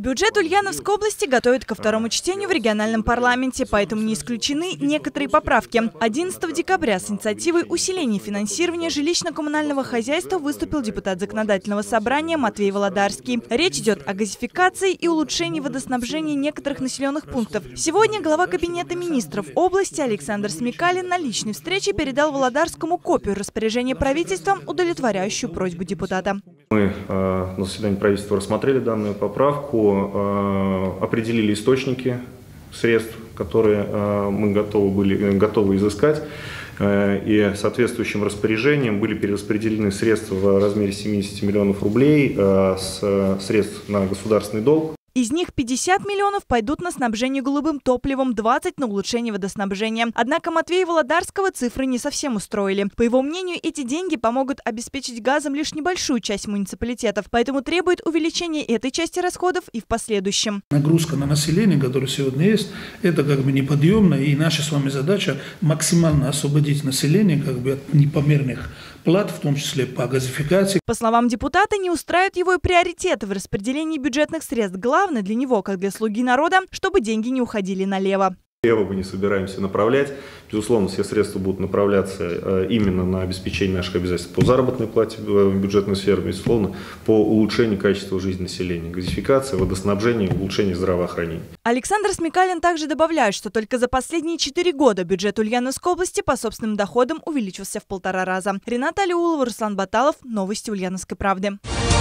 Бюджет Ульяновской области готовят ко второму чтению в региональном парламенте, поэтому не исключены некоторые поправки. 11 декабря с инициативой усиления финансирования жилищно-коммунального хозяйства выступил депутат Законодательного собрания Матвей Володарский. Речь идет о газификации и улучшении водоснабжения некоторых населенных пунктов. Сегодня глава Кабинета министров области Александр Смекалин на личной встрече передал Володарскому копию распоряжения правительства, удовлетворяющую просьбу депутата. Мы на заседании правительства рассмотрели данную поправку, определили источники средств, которые мы готовы изыскать, и соответствующим распоряжением были перераспределены средства в размере 70 миллионов рублей с средств на государственный долг. Из них 50 миллионов пойдут на снабжение голубым топливом, 20 на улучшение водоснабжения. Однако Матвея Володарского цифры не совсем устроили. По его мнению, эти деньги помогут обеспечить газом лишь небольшую часть муниципалитетов, поэтому требует увеличения этой части расходов и в последующем. Нагрузка на население, которая сегодня есть, это неподъемно, и наша с вами задача максимально освободить население от непомерных плат, в том числе по газификации. По словам депутата, не устраивают его и приоритеты в распределении бюджетных средств. Главное для него, как для слуги народа, чтобы деньги не уходили налево. Лево мы не собираемся направлять. Безусловно, все средства будут направляться именно на обеспечение наших обязательств по заработной плате в бюджетную сферу, безусловно, по улучшению качества жизни населения, газификация, водоснабжение, улучшение здравоохранения. Александр Смекалин также добавляет, что только за последние 4 года бюджет Ульяновской области по собственным доходам увеличился в 1,5 раза. Рената Алиулова, Руслан Баталов. Новости Ульяновской правды.